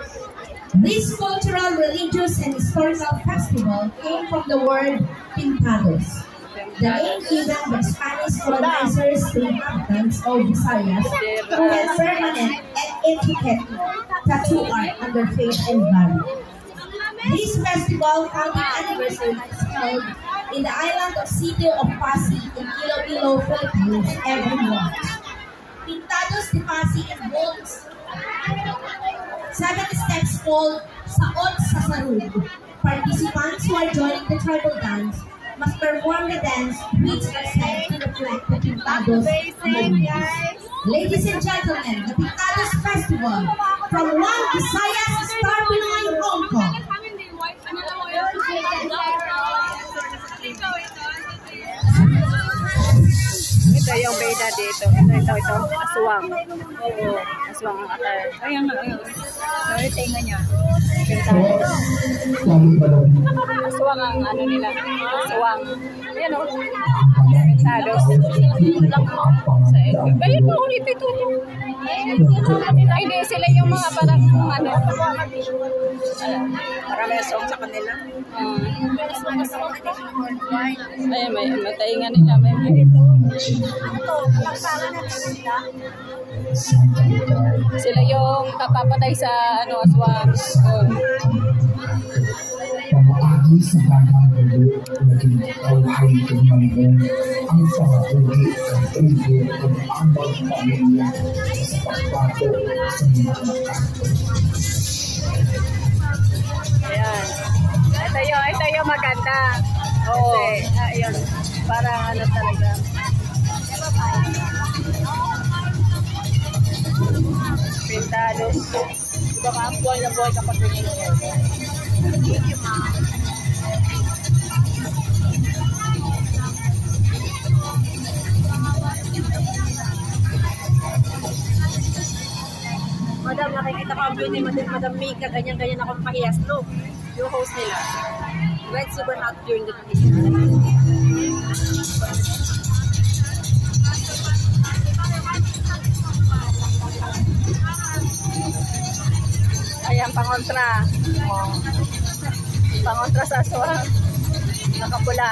This cultural, religious, and historical festival came from the word Pintados. The name given by Spanish colonizers to inhabitants of Visayas who had permanent and intricate tattoo art on their face and body. This festival counting anniversary is held in the island of City of Pasig in Iloilo, Philippines every March. Pintados de Pasig involves 7 steps called Saot sa Sarug. Participants who are joining the tribal dance must perform the dance which are said to reflect the Pintados movement. Ladies and gentlemen, the Pintados Festival from one Visayas Star Pinoy Hong Kong. Ito yung beda dito. Ito. Aswang. Oo. Aswang ang atay. Ayan. So, tingnan niya. Aswang ang ano nila. Aswang. Ayan o. Pintados. Ayun mo ulit ito. Ay, hindi sila yung mga parang ano. Marami aswang sa kanila. Ay, may taingan nila. Sila yung kapapatay sa ano, aswang. Pamaagi sa bagang mundo, naging kauhay kanyang ang pangahuli ng tribo ng ambang pamilya sa pagbato sa mga kanto. Ayan. Ito yung maganda. Oo. Ayun. Parang ano talaga. Pintados. Diba ka, buhay na buhay kapag ganyan. Thank you, ma. Madam, nakikita ko ang beauty, Madam Mika, ganyan-ganyan akong pahiyas. No, yung host nila. Red super hot during the vacation. Ayan, pangontra. Pangontra sa aswang. Nakapula.